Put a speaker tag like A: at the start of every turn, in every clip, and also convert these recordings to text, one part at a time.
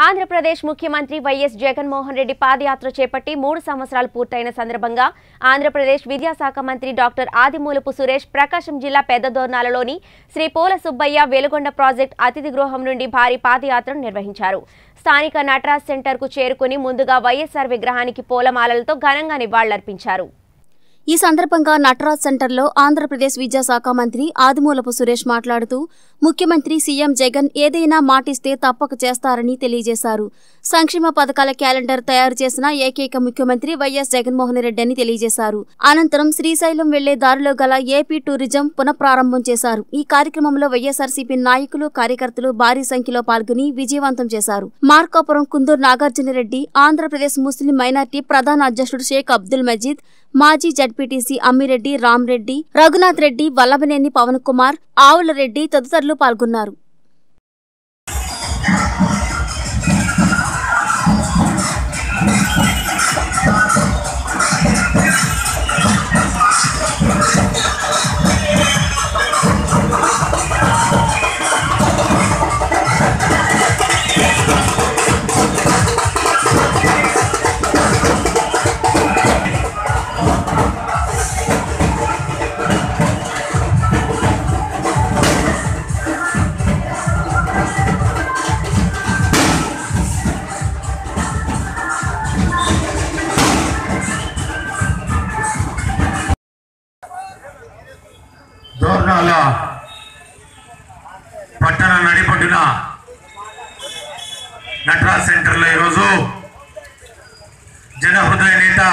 A: ఆంధ్రప్రదేశ్ ముఖ్యమంత్రి వైఎస్ జగన్మోహన్ రెడ్డి పాదయాత్ర చేపట్టి 3 సంవత్సరాలు పూర్తయిన సందర్భంగా ఆంధ్రప్రదేశ్ విద్యాశాఖ మంత్రి డాక్టర్ ఆదిమూలపు సురేష్ ప్రకాశం జిల్లా పెద్దదోర్నాలలో శ్రీ పోల సుబ్బయ్య వెలుగొండ ప్రాజెక్ట్ అతిథి గృహం నుండి భారీ పాదయాత్రను నిర్వహించారు. స్థానిక నటరాజ్ సెంటర్కు చేరుకుని ముందుగా వైఎస్ఆర్ విగ్రహానికి పూలమాలలతో ఘనంగా నివాళులర్పించారు.
B: ఈ సందర్భంగా నటరాజ్ సెంటర్లో ఆంధ్రప్రదేశ్ విద్యాశాఖ మంత్రి ఆదిమూలపు సురేష్ మాట్లాడుతూ ముఖ్యమంత్రి సీఎం జగన్ ఏదైనా మాటిస్తే తప్పక చేస్తారని తెలియజేశారు. సంక్షేమ పథకాల క్యాలెండర్ తయారు చేసిన ఏకైక ముఖ్యమంత్రి వైఎస్ జగన్మోహన్ రెడ్డి అని తెలియజేశారు. అనంతరం శ్రీశైలం వెళ్లే దారిలో గల ఏపీ టూరిజం పునఃప్రారంభం చేశారు. ఈ కార్యక్రమంలో వైఎస్ఆర్సీపీ నాయకులు కార్యకర్తలు భారీ సంఖ్యలో పాల్గొని విజయవంతం చేశారు. మార్కాపురం కుందూరు నాగార్జునరెడ్డి, ఆంధ్రప్రదేశ్ ముస్లిం మైనార్టీ ప్రధాన అధ్యక్షుడు షేక్ అబ్దుల్ మజీద్, మాజీ జడ్పీటీసీ అమ్మిరెడ్డి, రామ్రెడ్డి, రఘునాథ్ రెడ్డి, వల్లభనేని పవన్ కుమార్, ఆవుల రెడ్డి తదితరులు పాల్గొన్నారు.
C: దోర్నాల పట్టణ నడిపొడ్డున నటరాజ్ సెంటర్లో ఈరోజు జనహృదయ నేత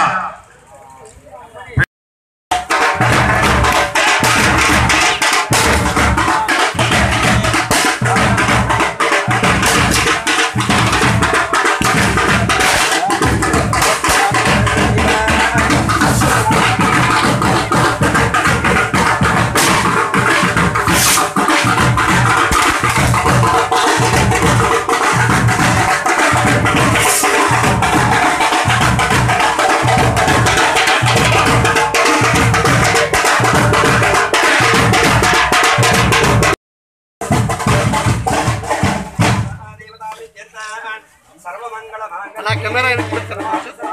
D: कैमरा